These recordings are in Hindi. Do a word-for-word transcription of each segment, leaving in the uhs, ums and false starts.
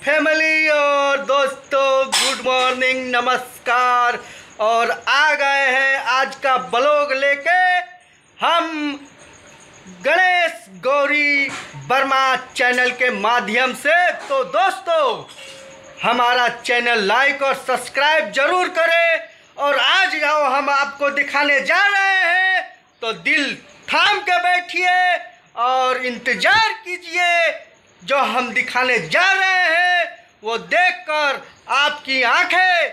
फैमिली और दोस्तों, गुड मॉर्निंग, नमस्कार। और आ गए हैं आज का ब्लॉग लेके हम गणेश गौरी वर्मा चैनल के माध्यम से। तो दोस्तों, हमारा चैनल लाइक और सब्सक्राइब जरूर करें। और आज आओ हम आपको दिखाने जा रहे हैं, तो दिल थाम के बैठिए और इंतज़ार कीजिए। जो हम दिखाने जा रहे हैं वो देखकर आपकी आंखें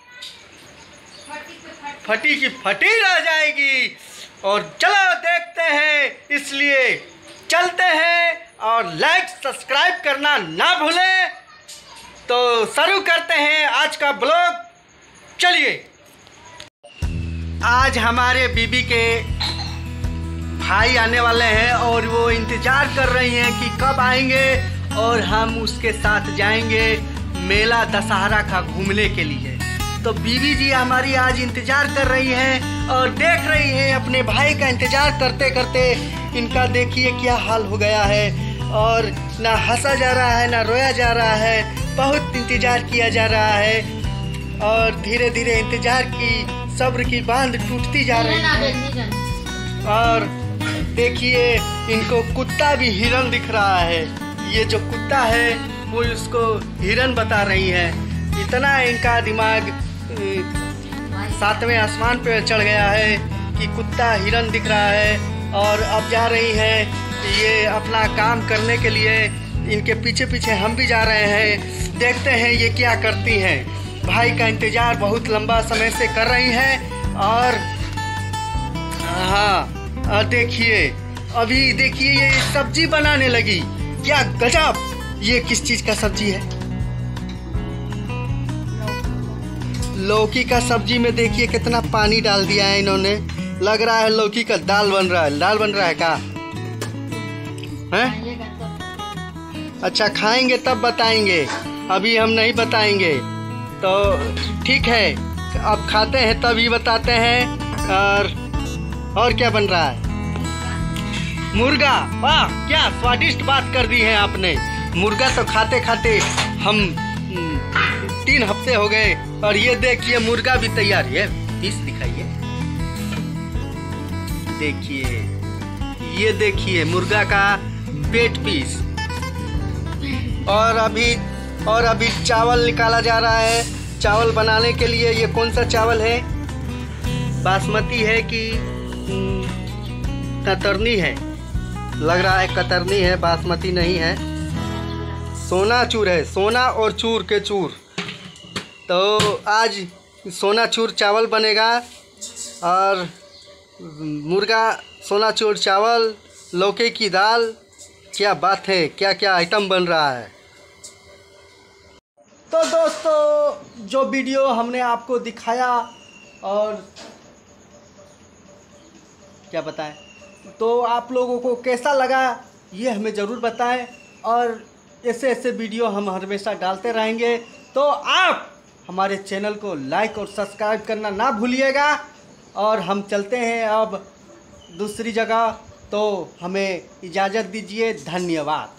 फटी की फटी रह जाएगी। और चलो देखते हैं, इसलिए चलते हैं और लाइक सब्सक्राइब करना ना भूलें। तो शुरू करते हैं आज का ब्लॉग। चलिए, आज हमारे बीबी के भाई आने वाले हैं और वो इंतज़ार कर रही हैं कि कब आएंगे और हम उसके साथ जाएंगे मेला दशहरा का घूमने के लिए। तो बीबी जी हमारी आज इंतज़ार कर रही हैं और देख रही हैं अपने भाई का इंतज़ार करते करते। इनका देखिए क्या हाल हो गया है, और ना हंसा जा रहा है ना रोया जा रहा है, बहुत इंतज़ार किया जा रहा है। और धीरे धीरे इंतज़ार की सब्र की बांध टूटती जा रही है। और देखिए, इनको कुत्ता भी हिरन दिख रहा है। ये जो कुत्ता है वो उसको हिरन बता रही है। इतना इनका दिमाग सातवें आसमान पे चढ़ गया है कि कुत्ता हिरन दिख रहा है। और अब जा रही है ये अपना काम करने के लिए। इनके पीछे पीछे हम भी जा रहे हैं, देखते हैं ये क्या करती हैं। भाई का इंतज़ार बहुत लंबा समय से कर रही हैं। और हाँ, और देखिए अभी देखिए ये सब्जी बनाने लगी। क्या गजब! ये किस चीज़ का सब्जी है? लौकी का सब्जी में देखिए कितना पानी डाल दिया है इन्होंने। लग रहा है लौकी का दाल बन रहा है। दाल बन रहा है क्या है? अच्छा, खाएंगे तब बताएंगे, अभी हम नहीं बताएंगे। तो ठीक है, अब खाते हैं तभी बताते हैं। और और क्या बन रहा है? मुर्गा। वाह, क्या स्वादिष्ट बात कर दी है आपने। मुर्गा तो खाते खाते हम तीन हफ्ते हो गए। और ये देखिए मुर्गा भी तैयार है। पीस दिखाइए, देखिए, ये देखिए मुर्गा का पेट पीस। और अभी और अभी चावल निकाला जा रहा है चावल बनाने के लिए। ये कौन सा चावल है? बासमती है कि कतरनी है? लग रहा है कतरनी है, बासमती नहीं है। सोना चूर है, सोना और चूर के चूर। तो आज सोना चूर चावल बनेगा। और मुर्गा, सोना चूर चावल, लौकी की दाल। क्या बात है, क्या क्या आइटम बन रहा है। तो दोस्तों, जो वीडियो हमने आपको दिखाया और क्या बताएं, तो आप लोगों को कैसा लगा ये हमें ज़रूर बताएं। और ऐसे ऐसे वीडियो हम हमेशा डालते रहेंगे। तो आप हमारे चैनल को लाइक और सब्सक्राइब करना ना भूलिएगा। और हम चलते हैं अब दूसरी जगह, तो हमें इजाज़त दीजिए। धन्यवाद।